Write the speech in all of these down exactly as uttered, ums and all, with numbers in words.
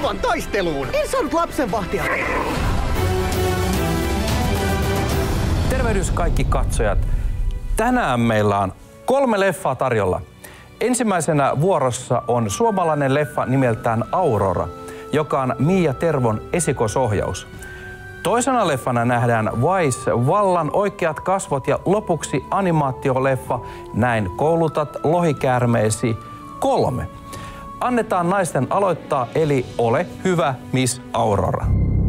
kivan taisteluun. En saanut lapsenvahtia. Tervehdys kaikki katsojat. Tänään meillä on kolme leffaa tarjolla. Ensimmäisenä vuorossa on suomalainen leffa nimeltään Aurora, joka on Mia Tervon esikoisohjaus. Toisena leffana nähdään Vice, vallan oikeat kasvot ja lopuksi animaatioleffa Näin koulutat lohikäärmeesi kolme. Annetaan naisten aloittaa, eli ole hyvä, Miss Aurora.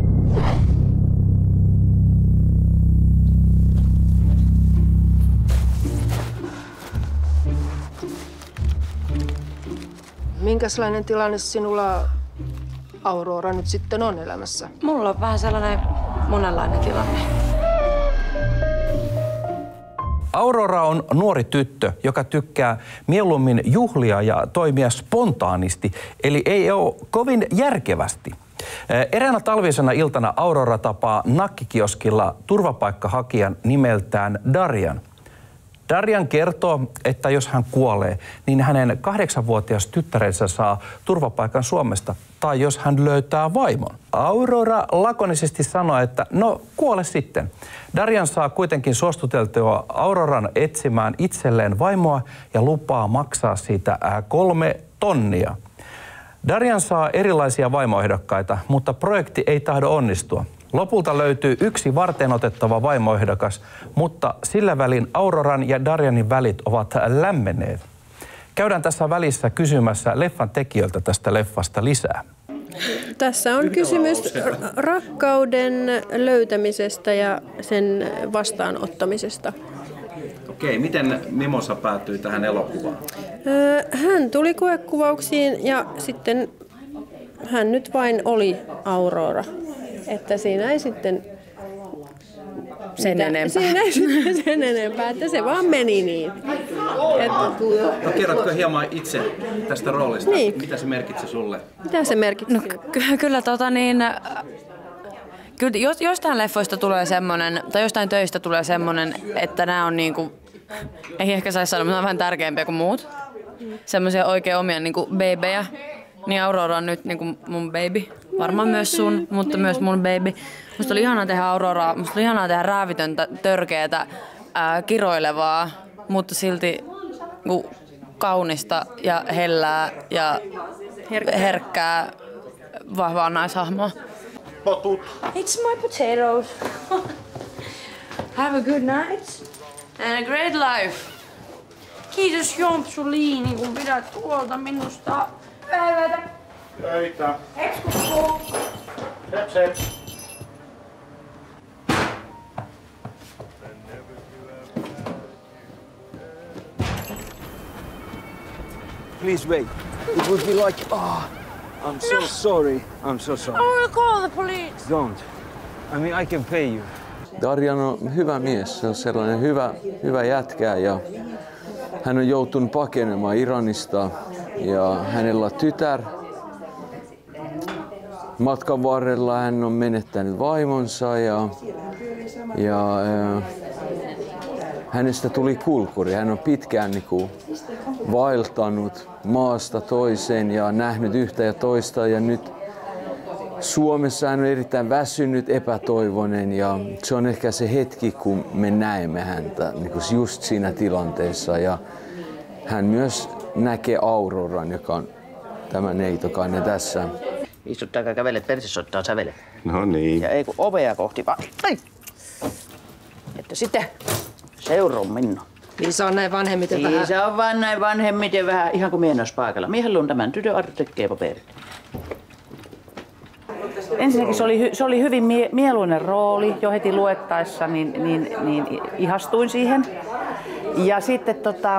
Minkälainen tilanne sinulla, Aurora, nyt sitten on elämässä? Mulla on vähän sellainen monenlainen tilanne. Aurora on nuori tyttö, joka tykkää mieluummin juhlia ja toimia spontaanisti, eli ei ole kovin järkevästi. Eräänä talvisena iltana Aurora tapaa nakkikioskilla turvapaikkahakijan nimeltään Darian. Darian kertoo, että jos hän kuolee, niin hänen kahdeksanvuotias tyttärensä saa turvapaikan Suomesta, tai jos hän löytää vaimon. Aurora lakonisesti sanoo, että no kuole sitten. Darian saa kuitenkin suostuteltua Auroran etsimään itselleen vaimoa ja lupaa maksaa siitä kolme tonnia. Darian saa erilaisia vaimoehdokkaita, mutta projekti ei tahdo onnistua. Lopulta löytyy yksi varteenotettava vaimoehdokas, mutta sillä välin Auroran ja Darianin välit ovat lämmenneet. Käydään tässä välissä kysymässä leffan tekijöiltä tästä leffasta lisää. Tässä on kysymys rakkauden löytämisestä ja sen vastaanottamisesta. Okei, miten Mimosa päätyi tähän elokuvaan? Hän tuli koekuvauksiin ja sitten hän nyt vain oli Aurora. Että siinä ei sitten sen mitä, enempää. Siinä ei sitten sen enempää, että se vaan meni niin. No kerrotko hieman itse tästä roolista? Niin. Mitä se merkitsi sulle? Mitä se merkitsi? No ky- kyllä tota niin... Kyllä jos, jostain leffoista tulee semmonen, tai jostain töistä tulee semmonen, että nämä on niinku... Ei ehkä saisi sanoa, mutta on vähän tärkeämpiä kuin muut. Semmoisia oikein omia niinku babyjä. Niin Aurora on nyt niinku mun baby. Varmaan myös sun, mutta myös mun baby. Musta oli ihanaa tehdä Auroraa, musta oli ihanaa tehdä räävitöntä, törkeätä, ää, kiroilevaa, mutta silti ku, kaunista ja hellää ja herkkää, herkkää vahvaa naishahmoa. Potut. It's my potatoes. Have a good night and a great life. Kiitos Jompsuliini, kun pidät huolta minusta. Päivätä. Töitä. Ekskukku. Heps, heps. Please wait. It would be like, ah, oh, I'm so no. sorry. I'm so sorry. I will call the police. Don't. I mean, I can pay you. Darian on hyvä mies. Se on sellainen hyvä, hyvä jätkä ja hän on joutunut pakenemaan Iranista ja hänellä on tytär. Matkan varrella hän on menettänyt vaimonsa ja, ja äh, hänestä tuli kulkuri. Hän on pitkään niin kuin vaeltanut maasta toiseen ja nähnyt yhtä ja toista. Ja nyt Suomessa hän on erittäin väsynyt, epätoivoinen ja se on ehkä se hetki, kun me näemme häntä niin kuin just siinä tilanteessa. Ja hän myös näkee Auroran, joka on tämä neitokainen tässä. Istuttakaa kävele, perse soittaa sävele. No niin. Ja ei kun ovea kohti vaan. Ai! Että sitten seuraa minua. Niin se on näin vanhemmiten niin vähän. Se on vaan näin vanhemmiten vähän, ihan kuin mie paikalla. Mie haluan tämän tytön Arto tekee paperit. Ensinnäkin se oli, se oli hyvin mie- mieluinen rooli jo heti luettaessa, niin, niin, niin ihastuin siihen. Ja sitten tota...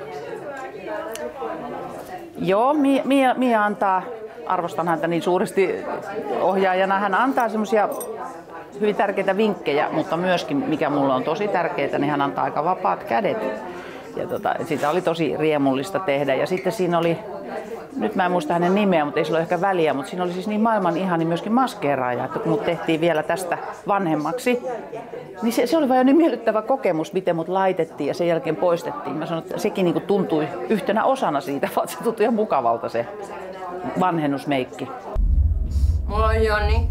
Joo, Mia, Mia, Mia antaa, arvostan häntä niin suuresti ohjaajana, hän antaa semmoisia hyvin tärkeitä vinkkejä, mutta myöskin, mikä mulla on tosi tärkeää, niin hän antaa aika vapaat kädet. Ja tota, sitä oli tosi riemullista tehdä. Ja sitten siinä oli, nyt mä en muista hänen nimeä, mutta ei sillä ole ehkä väliä, mutta siinä oli siis niin maailman ihani myöskin maskeeraaja, että kun mut tehtiin vielä tästä vanhemmaksi, niin se, se oli vaan jo niin miellyttävä kokemus, miten mut laitettiin ja sen jälkeen poistettiin. Mä sanoin, että sekin niin kuin tuntui yhtenä osana siitä, vaan se tuntui ihan mukavalta se vanhennusmeikki. Mulla on Joni.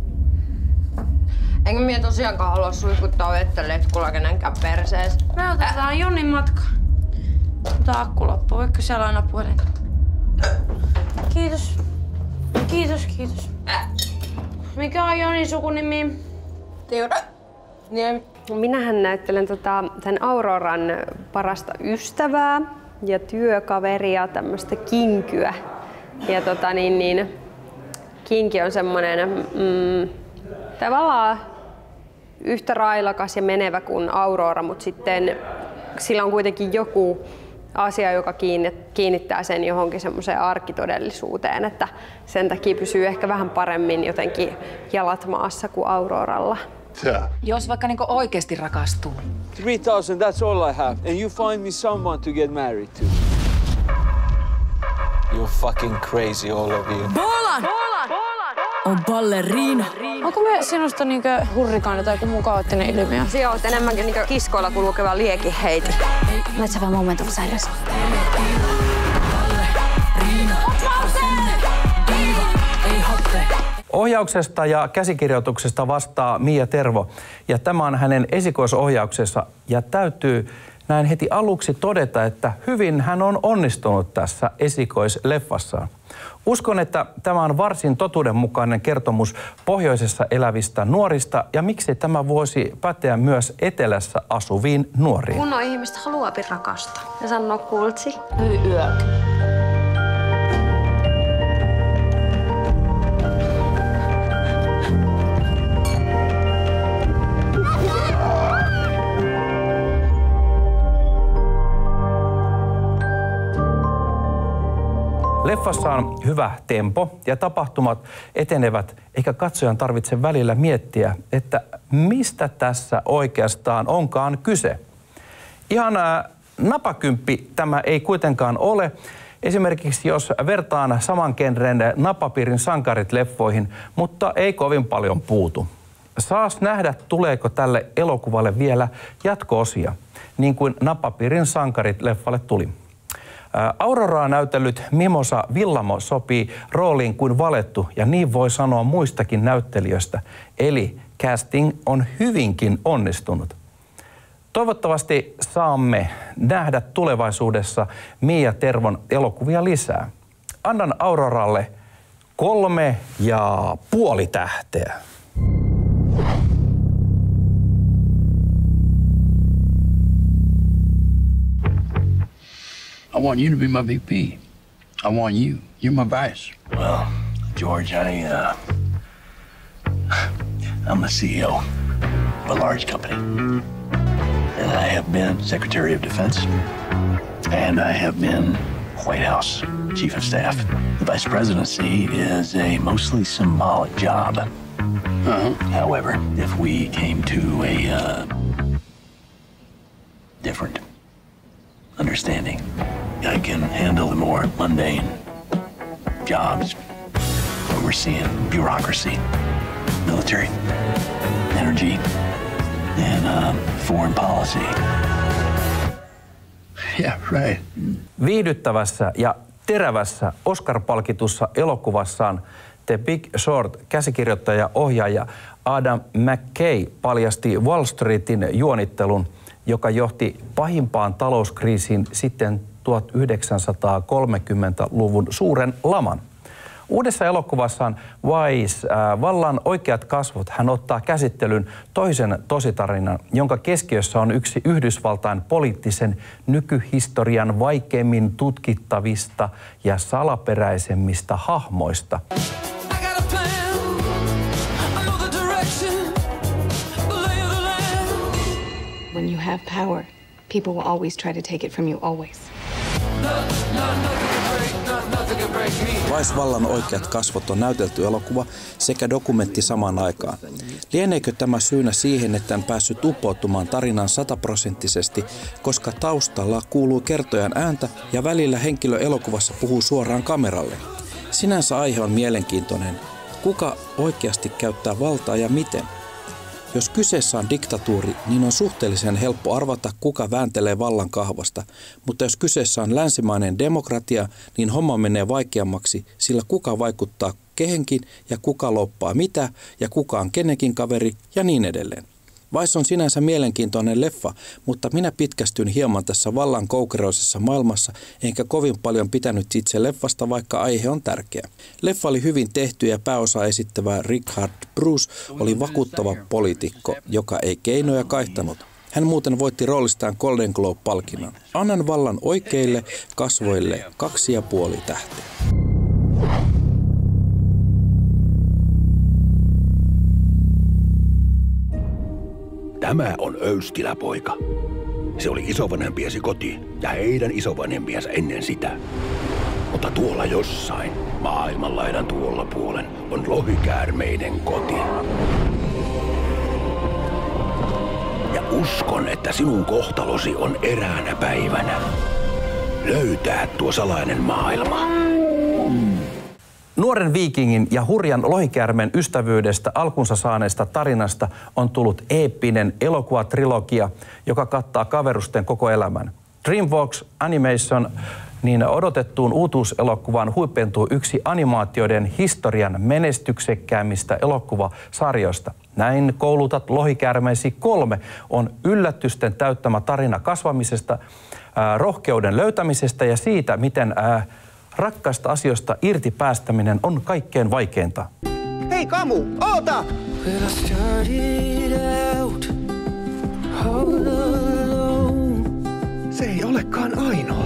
Enkä minä tosiaankaan halua suihkuttaa vettä letkulla kenenkään perseessä. Me otetaan äh. Jonin matka. Mutta akku loppuu, vaikka siellä aina puhelin. Kiitos. Kiitos, kiitos. Äh. Mikä on Jonin sukunimi? Tiura. Niemi. Minähän näyttelen tota, tämän Auroran parasta ystävää ja työkaveria, tämmöistä kinkyä. Ja tota niin, niin Kinki on semmoinen mm, tavallaan yhtä railakas ja menevä kuin Aurora, mutta sitten sillä on kuitenkin joku asia, joka kiinnittää sen johonkin semmoiseen arkitodellisuuteen, että sen takia pysyy ehkä vähän paremmin jotenkin jalat maassa kuin Auroralla. Jos vaikka niinku oikeesti rakastuu. three thousand, that's all I have. And you find me someone to get married to. You're fucking crazy, all of you. Bolan! On ballerina. Onko me sinusta niinkö hurrikaani tai joku muu kaoottinen ilmiö? Sinä olet enemmänkin niinkö kiskoilla kulkeva liekiheiti. Let's have a moment of silence. Ohjauksesta ja käsikirjoituksesta vastaa Mia Tervo ja tämä on hänen esikoisohjauksessa ja täytyy näin heti aluksi todeta, että hyvin hän on onnistunut tässä esikoisleffassaan. Uskon, että tämä on varsin totuudenmukainen kertomus pohjoisessa elävistä nuorista ja miksi tämä voisi päteä myös etelässä asuviin nuoriin. Kunnon ihmistä haluaa rakastaa ja sanoo kultsi. Yö. Leffassa on hyvä tempo ja tapahtumat etenevät, eikä katsojan tarvitse välillä miettiä, että mistä tässä oikeastaan onkaan kyse. Ihan napakymppi tämä ei kuitenkaan ole. Esimerkiksi jos vertaan saman genren Napapiirin sankarit-leffoihin, mutta ei kovin paljon puutu. Saas nähdä, tuleeko tälle elokuvalle vielä jatko-osia, niin kuin Napapiirin sankarit-leffalle tuli. Auroraa näytellyt Mimosa Villamo sopii rooliin kuin valettu ja niin voi sanoa muistakin näyttelijöistä. Eli casting on hyvinkin onnistunut. Toivottavasti saamme nähdä tulevaisuudessa Mia Tervon elokuvia lisää. Annan Auroralle kolme ja puoli tähteä. I want you to be my V P. I want you. You're my vice. Well, George, I, uh... I'm the C E O of a large company. And I have been Secretary of Defense. And I have been White House Chief of Staff. The Vice Presidency is a mostly symbolic job. Uh-huh. However, if we came to a, uh... different understanding, I can handle the more mundane jobs, overseeing bureaucracy, military, energy, and uh, foreign policy. Yeah, right. Viihdyttävässä ja terävässä Oscar-palkitussa elokuvassaan The Big Short käsikirjoittaja ohjaaja Adam McKay paljasti Wall Streetin juonittelun, joka johti pahimpaan talouskriisiin sitten tuhatyhdeksänsataakolmekymmentäluvun suuren laman. Uudessa elokuvassaan Vice, äh, vallan oikeat kasvot, hän ottaa käsittelyn toisen tositarinan, jonka keskiössä on yksi Yhdysvaltain poliittisen nykyhistorian vaikeimmin tutkittavista ja salaperäisemmistä hahmoista. When you have power, people will always try to take it from you, always. Vice vallan oikeat kasvot on näytelty elokuva sekä dokumentti samaan aikaan. Lieneekö tämä syynä siihen, että en päässyt uppoutumaan tarinan sataprosenttisesti, koska taustalla kuuluu kertojan ääntä ja välillä henkilö elokuvassa puhuu suoraan kameralle? Sinänsä aihe on mielenkiintoinen. Kuka oikeasti käyttää valtaa ja miten? Jos kyseessä on diktatuuri, niin on suhteellisen helppo arvata, kuka vääntelee vallan kahvasta, mutta jos kyseessä on länsimainen demokratia, niin homma menee vaikeammaksi, sillä kuka vaikuttaa kehenkin ja kuka loppaa mitä ja kuka on kenenkin kaveri ja niin edelleen. Vice on sinänsä mielenkiintoinen leffa, mutta minä pitkästyin hieman tässä vallan koukeroisessa maailmassa, enkä kovin paljon pitänyt itse leffasta, vaikka aihe on tärkeä. Leffa oli hyvin tehty ja pääosa esittävä Richard Bruce oli vakuuttava poliitikko, joka ei keinoja kaihtanut. Hän muuten voitti roolistaan Golden Globe-palkinnon. Annan vallan oikeille kasvoille kaksi ja puoli tähteä. Tämä on Öystilä-poika. Se oli isovanhempiesi koti ja heidän isovanhempiansa ennen sitä. Mutta tuolla jossain, maailmanlaidan tuolla puolen, on lohikäärmeiden koti. Ja uskon, että sinun kohtalosi on eräänä päivänä löytää tuo salainen maailma. Nuoren viikingin ja hurjan lohikäärmeen ystävyydestä alkunsa saaneesta tarinasta on tullut eeppinen elokuvatrilogia, joka kattaa kaverusten koko elämän. DreamWorks Animation niin odotettuun uutuuselokuvaan huipentuu yksi animaatioiden historian menestyksekkäämmistä elokuvasarjoista. Näin Koulutat lohikäärmeesi kolme on yllätysten täyttämä tarina kasvamisesta, ää, rohkeuden löytämisestä ja siitä, miten ää, rakkaista asioista irti päästäminen on kaikkein vaikeinta. Hei Kamu, oota! Se ei olekaan ainoa.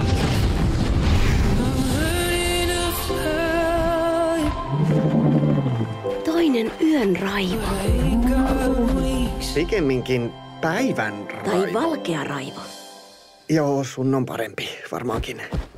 Toinen yön raivo. Pikemminkin päivän raivo. Tai valkea raivo. Joo, sun on parempi, varmaankin.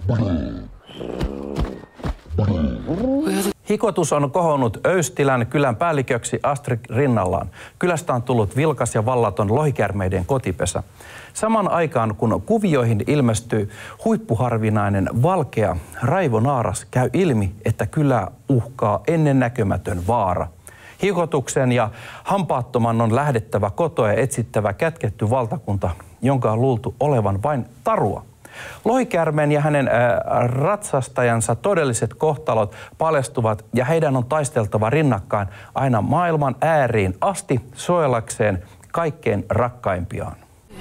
Hikotus on kohonnut Öystilän kylän päälliköksi Astrid rinnallaan. Kylästä on tullut vilkas ja vallaton lohikäärmeiden kotipesä. Saman aikaan, kun kuvioihin ilmestyy huippuharvinainen valkea raivonaaras, käy ilmi, että kylää uhkaa ennennäkemätön vaara. Hikotuksen ja hampaattoman on lähdettävä kotoa ja etsittävä kätketty valtakunta, jonka on luultu olevan vain tarua. Lohikäärmeen ja hänen äh, ratsastajansa todelliset kohtalot paljastuvat ja heidän on taisteltava rinnakkain aina maailman ääriin asti suojellakseen kaikkein rakkaimpiaan.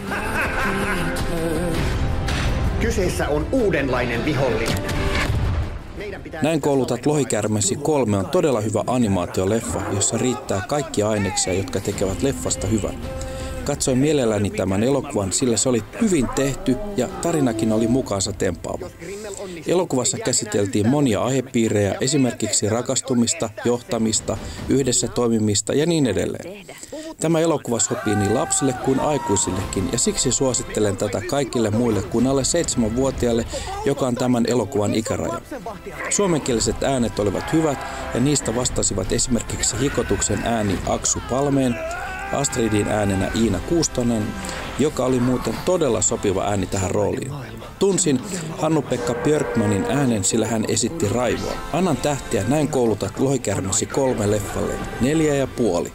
Kyseessä on uudenlainen vihollinen. Näin Koulutat lohikäärmeesi kolme on todella hyvä animaatioleffa, jossa riittää kaikki aineksia, jotka tekevät leffasta hyvän. Katsoin mielelläni tämän elokuvan, sillä se oli hyvin tehty ja tarinakin oli mukaansa tempaava. Elokuvassa käsiteltiin monia aihepiirejä, esimerkiksi rakastumista, johtamista, yhdessä toimimista ja niin edelleen. Tämä elokuva sopii niin lapsille kuin aikuisillekin ja siksi suosittelen tätä kaikille muille kuin alle seitsemänvuotiaille, joka on tämän elokuvan ikäraja. Suomenkieliset äänet olivat hyvät ja niistä vastasivat esimerkiksi Hikotuksen ääni Aksu Palmeen, Astridin äänenä Iina Kuustonen, joka oli muuten todella sopiva ääni tähän rooliin. Tunsin Hannu-Pekka Björkmanin äänen, sillä hän esitti raivoa. Annan tähtiä Näin Koulutat lohikäärmeesi kolme leffalle. Neljä ja puoli.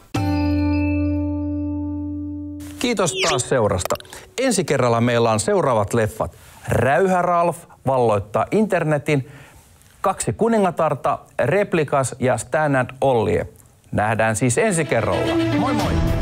Kiitos taas seurasta. Ensi kerralla meillä on seuraavat leffat. Räyhä Ralf valloittaa internetin, Kaksi kuningatarta, Replikas ja Stand and Ollie. Nähdään siis ensi kerralla. Moi moi!